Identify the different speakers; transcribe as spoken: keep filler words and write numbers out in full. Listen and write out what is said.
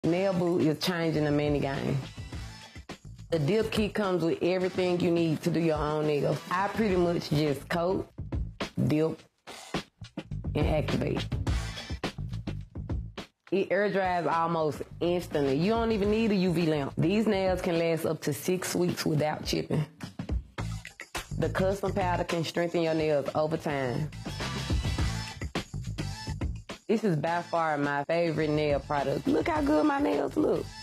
Speaker 1: Nail boot is changing the mini game. The dip kit comes with everything you need to do your own nails. I pretty much just coat, dip, and activate. It air dries almost instantly. You don't even need a U V lamp. These nails can last up to six weeks without chipping. The custom powder can strengthen your nails over time. This is by far my favorite nail product. Look how good my nails look.